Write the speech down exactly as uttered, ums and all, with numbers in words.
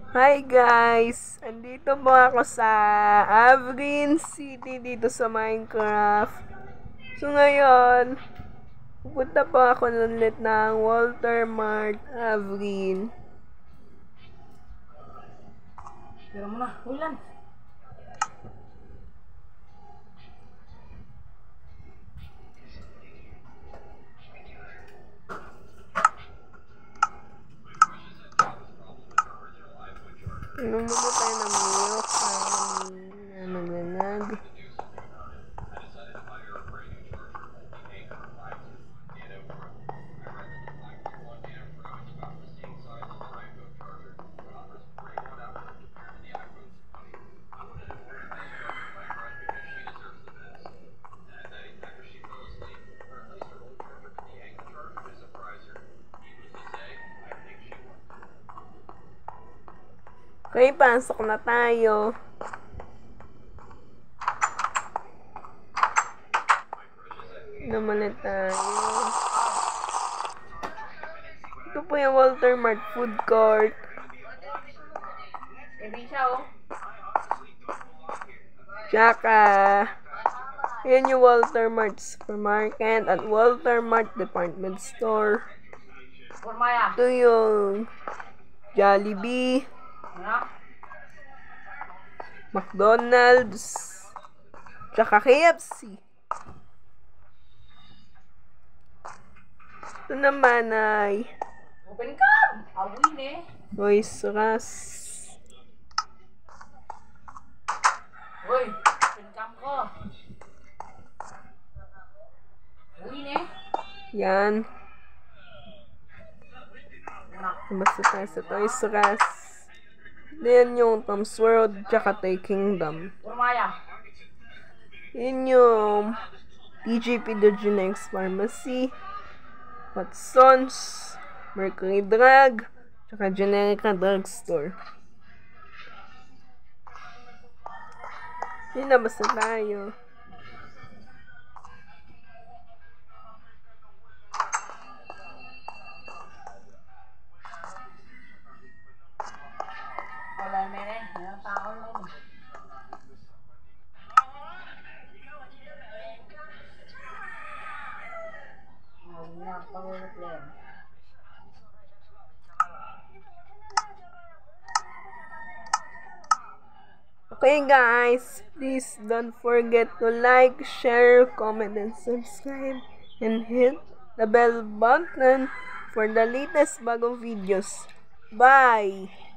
Hi guys! Andito po ako sa Avrin City dito sa Minecraft. So ngayon, pupunta po ako ulit ng Waltermart Avrin. Tira mo na, ulan. Inom muna tayo ng milk para naglalag. Okay, pasok na tayo. Naman na tayo. Ito po yung Waltermart food court. Tsaka, yan yung Waltermart supermarket at Waltermart department store. Ito yung Jollibee, McDonald's, tsaka K F C. Ito naman ay Open cam! Awin eh. Toys R Us. Uy, open cam ko. Awin eh. Yan. Basta tayo sa Toys R Us. Yan yung Tom's World, tsaka Toy Kingdom. Urmaya. Yan yung T J P The Genex Pharmacy, Watson's, Mercury Drug, tsaka Generica Drugstore. Yan na, basta tayo. Wala na eh. Mayroon pa ako lang. Awin na, pangulit lang. Okay guys, please don't forget to like, share, comment, and subscribe. And hit the bell button for the latest bagong videos. Bye!